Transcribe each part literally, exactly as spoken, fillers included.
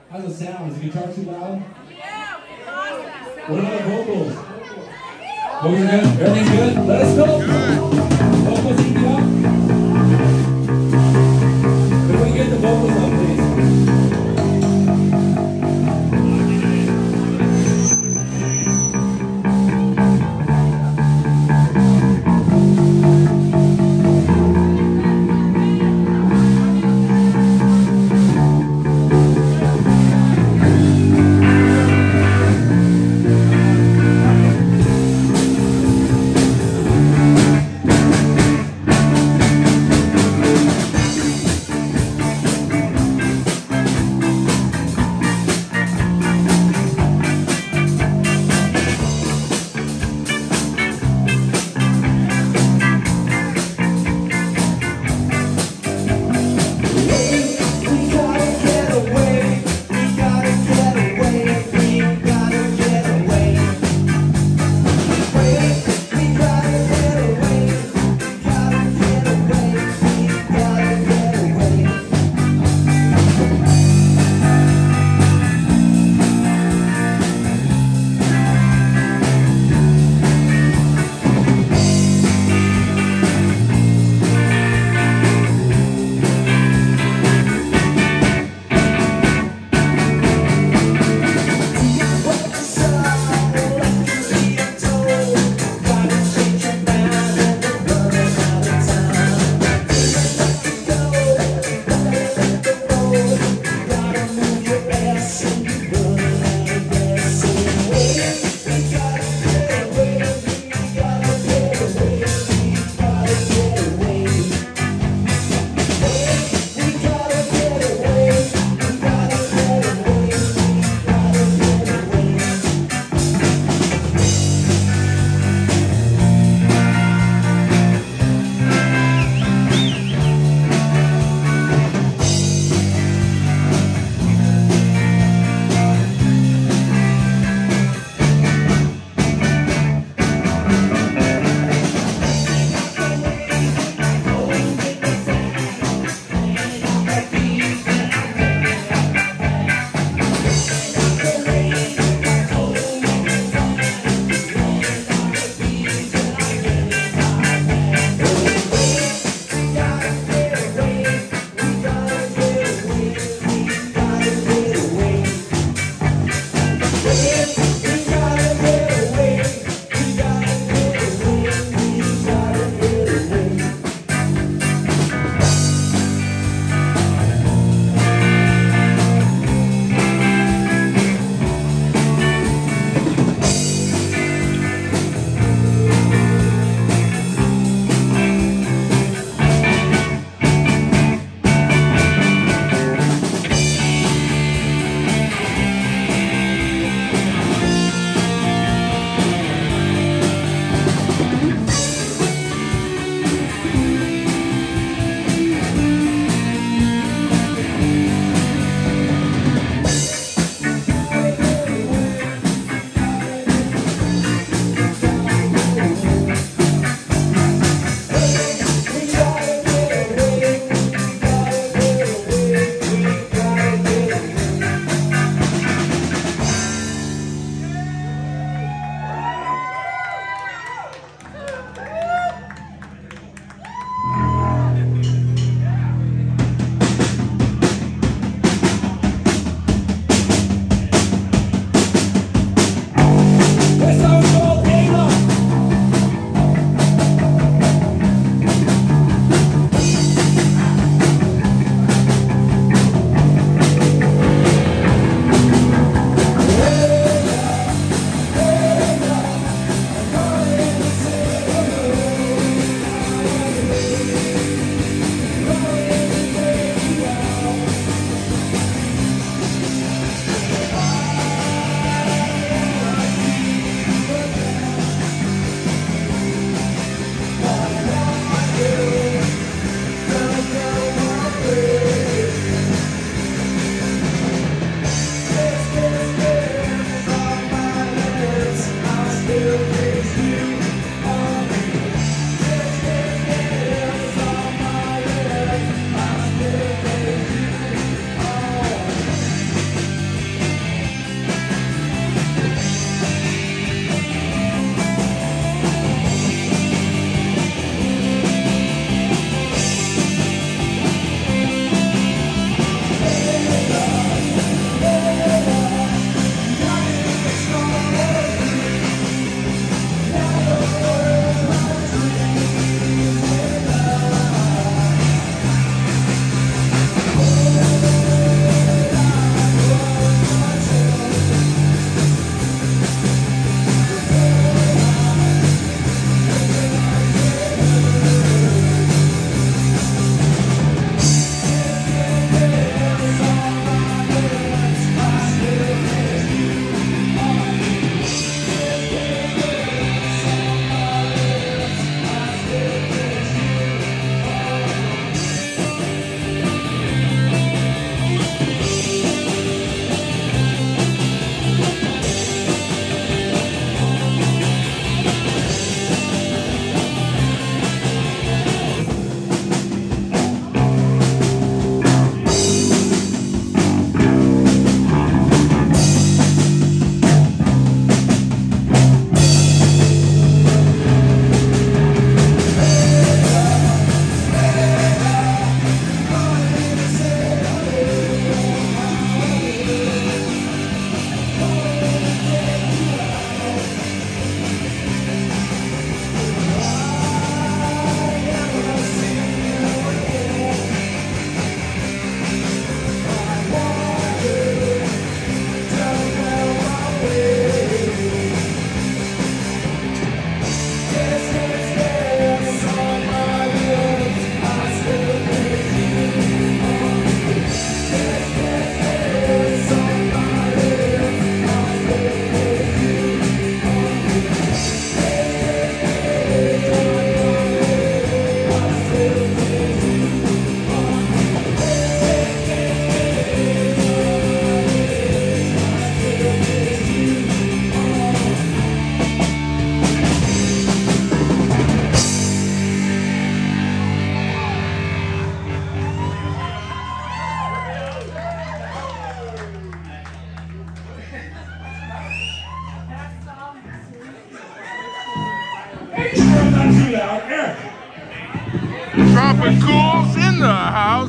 How's it sound? Is the guitar too loud? Yeah, it's awesome. What about the vocals? Oh, you're good? Everything's good? Let us know. Vocals eat you up? If we get the vocals up, please. We'll be right back. about Eric. Tropicools in the house.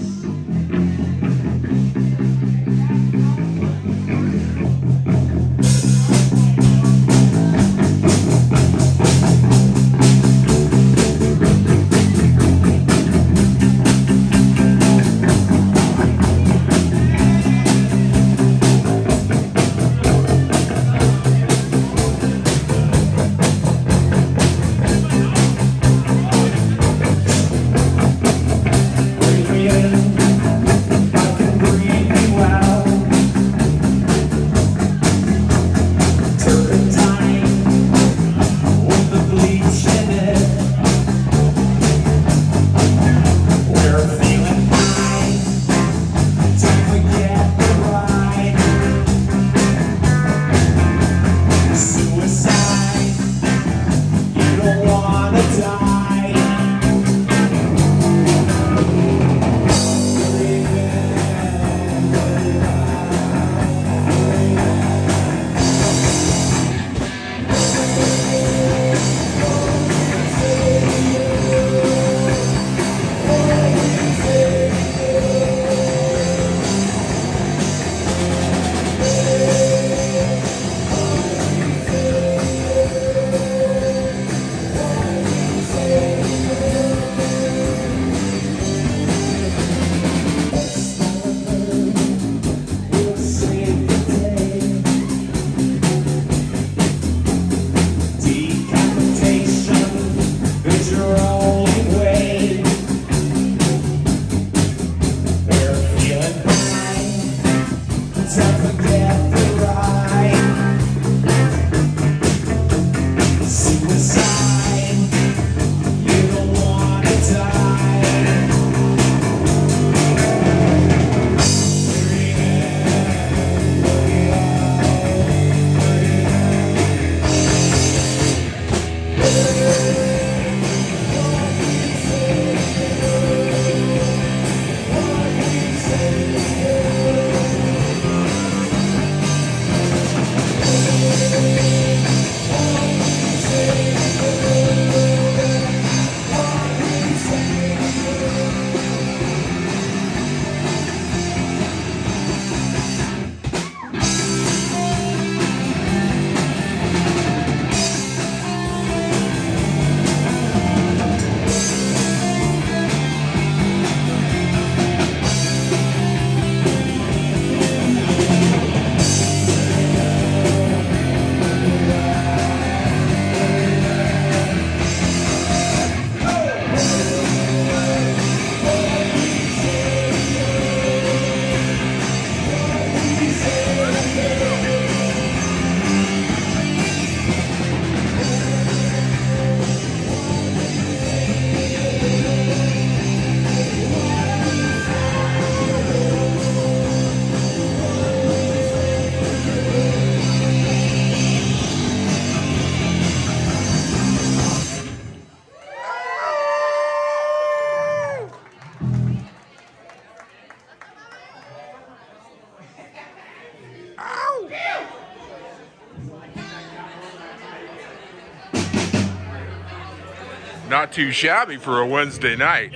Not too shabby for a Wednesday night.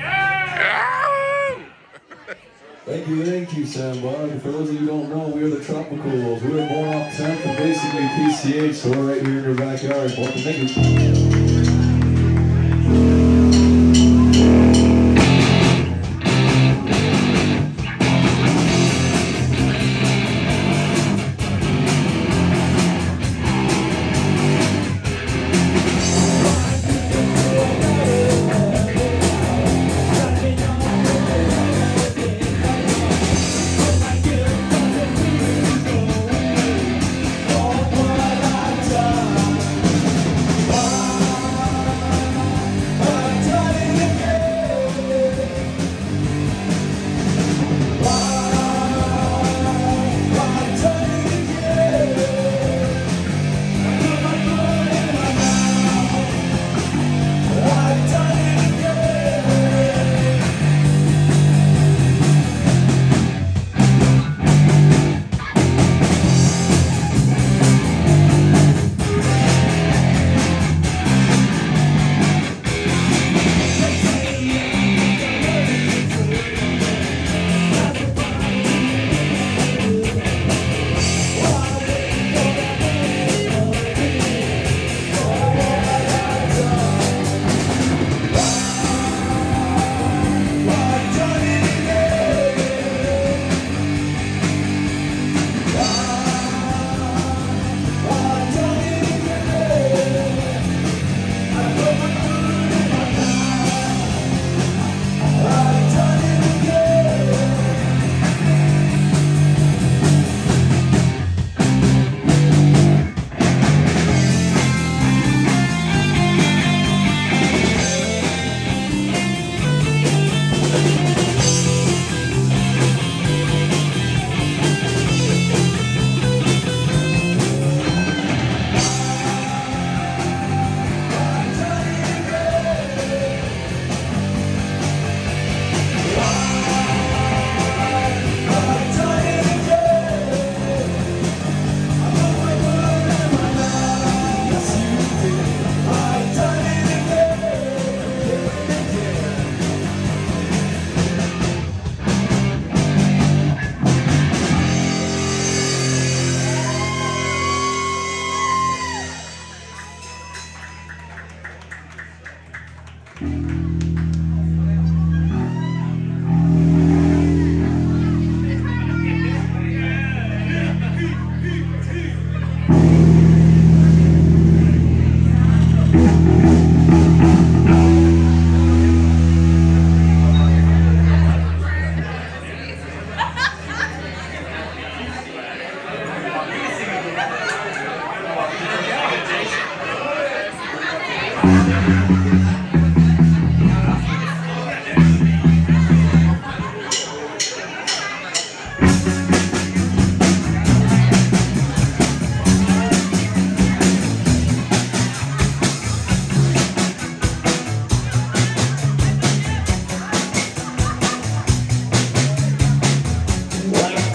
Yeah! Thank you, thank you, Sandbar. And for those of you who don't know, we are the Tropicools. We were born off tenth and basically P C H, so we're right here in your backyard. Welcome, thank you. Bye.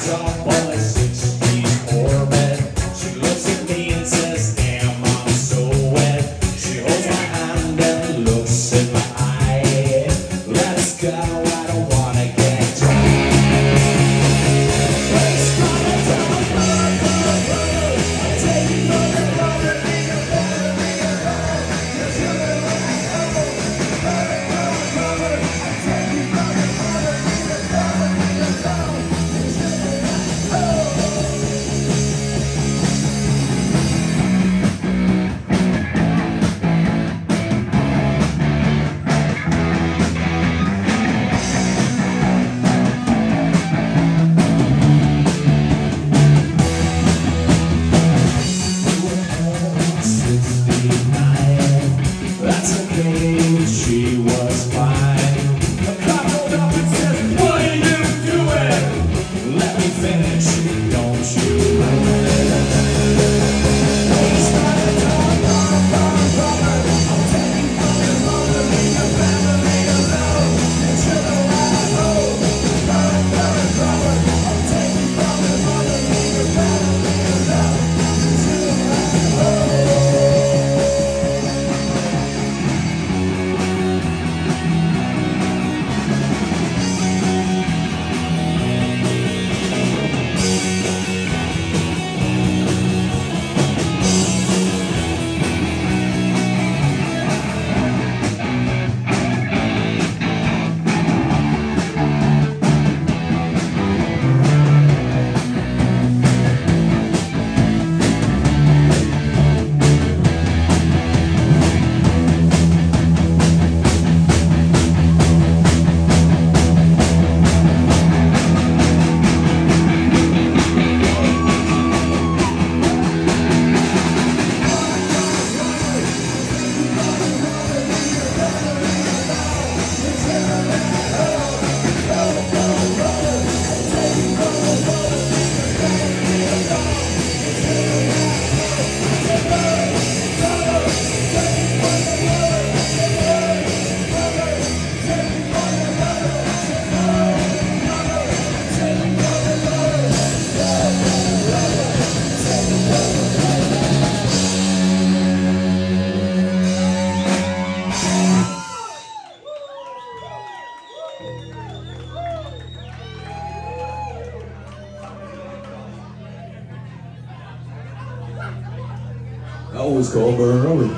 That was called Burn Rubber.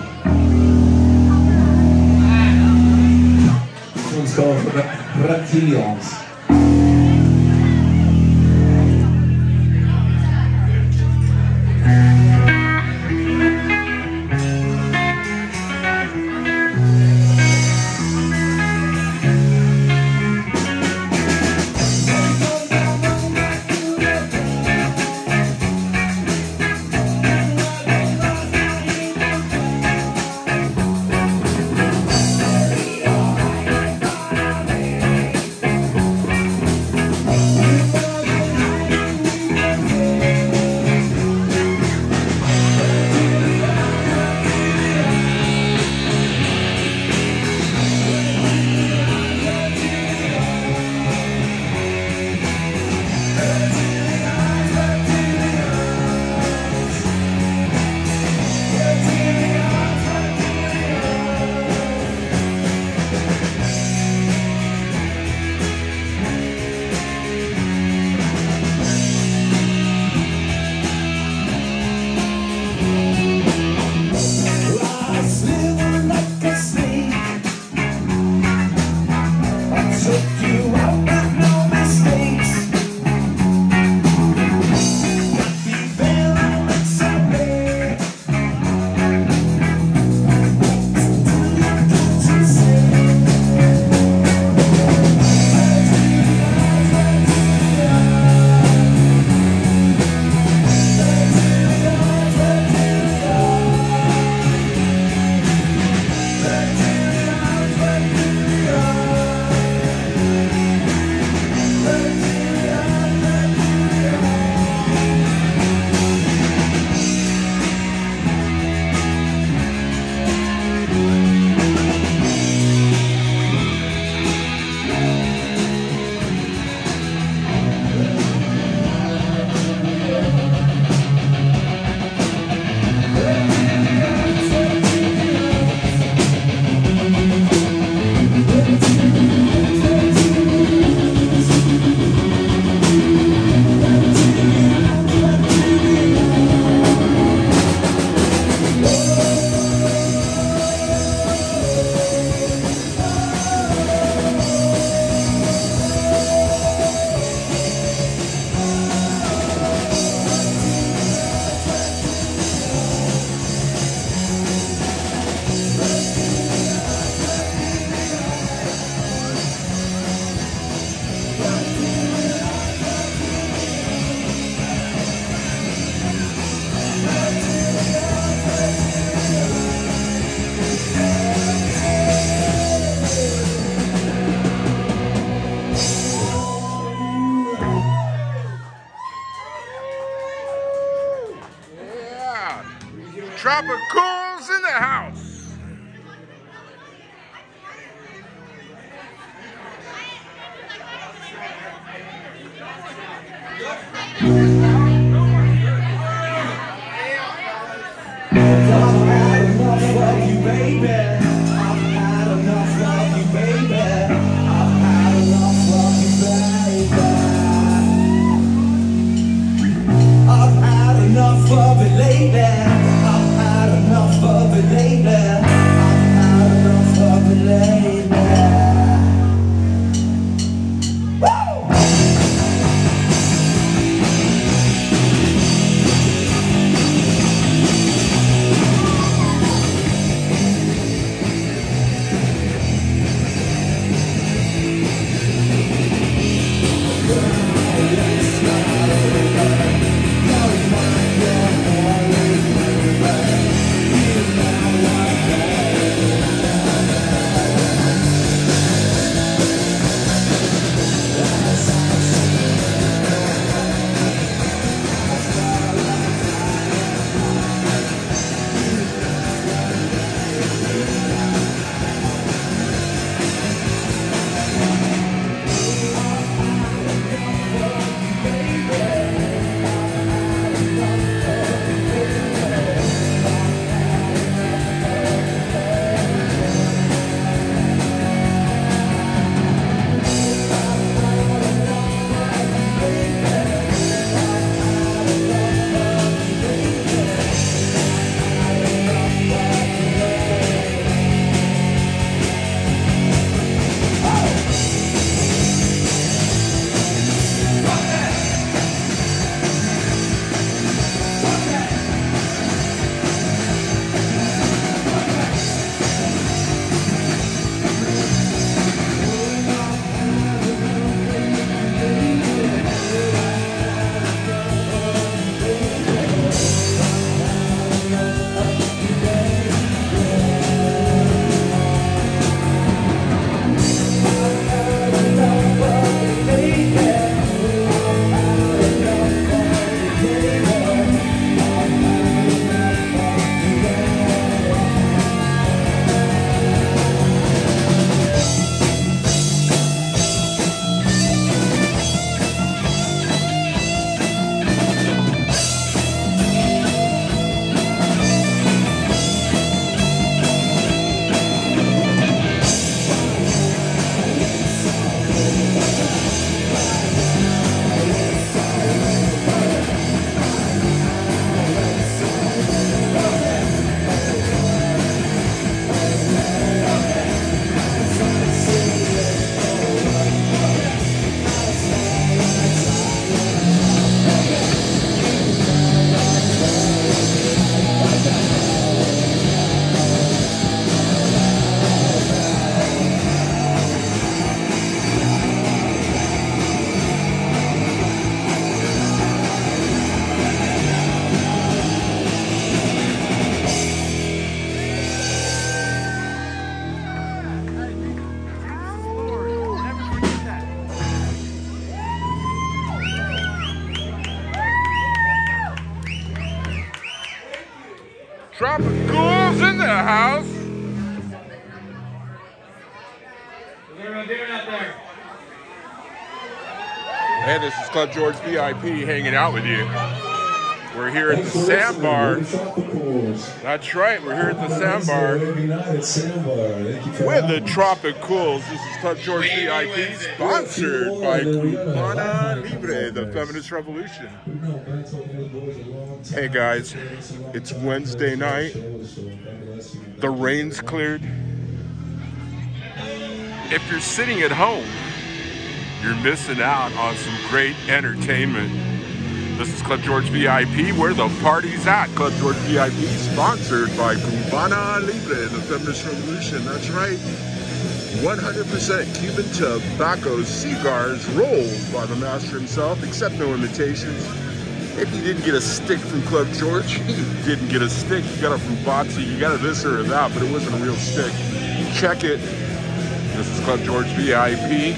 This one's called Reptilians. Tropicools in the house. Tropicools in the house. How's everyone doing out there? Hey, this is Club George V I P hanging out with you. We're here at the Sandbar. That's right, we're here at the Sandbar with the Tropicools. This is Club George V I P, sponsored by Cubana Libre, the Feminist Revolution. Hey guys, it's Wednesday night. The rain's cleared. If you're sitting at home, you're missing out on some great entertainment. This is Club George V I P, where the party's at. Club George V I P, sponsored by Cubana Libre, the Feminist Revolution. That's right. one hundred percent Cuban tobacco cigars rolled by the master himself, except no imitations. If you didn't get a stick from Club George, you didn't get a stick. You got it from Botsy. You got a this or a that, but it wasn't a real stick. Check it. This is Club George V I P.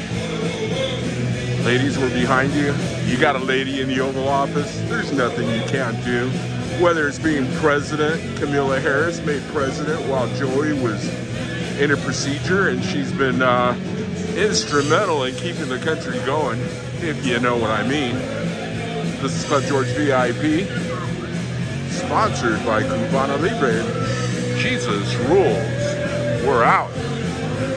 Ladies, we're behind you. You got a lady in the Oval Office. There's nothing you can't do. whether it's being president. Kamala Harris made president while Joey was in a procedure, and she's been uh, instrumental in keeping the country going, if you know what I mean. This is Club George V I P, sponsored by Cubana Libre. Jesus rules. We're out.